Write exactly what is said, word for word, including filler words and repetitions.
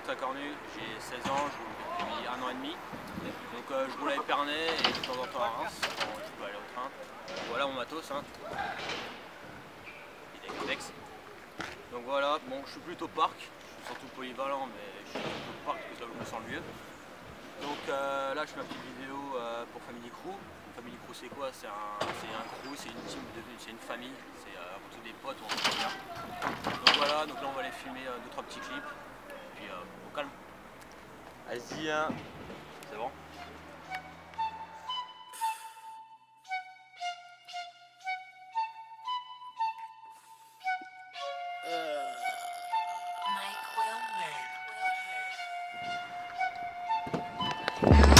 Baptiste Cornu, j'ai seize ans, je roule depuis un an et demi. Donc euh, je roule à Épernay et de temps en temps à Reims, quand je peux aller au train. Voilà mon matos, hein. Il est complexe. Donc voilà, bon je suis plutôt parc, je suis surtout polyvalent mais je suis plutôt parc parce que là où je me sens le mieux. Donc euh, là je fais ma petite vidéo euh, pour Family Crew. Family Crew c'est quoi? C'est un, un crew, c'est une team, c'est une famille, c'est euh, avant tout des potes où on se bien. Donc voilà, donc là on va aller filmer euh, deux trois petits clips, et puis euh, au calme. Vas-y hein. C'est bon? Mike Wilmer.